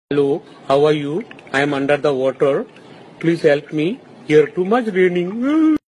Hello, how are you? I am under the water. Please help me. Here too much raining.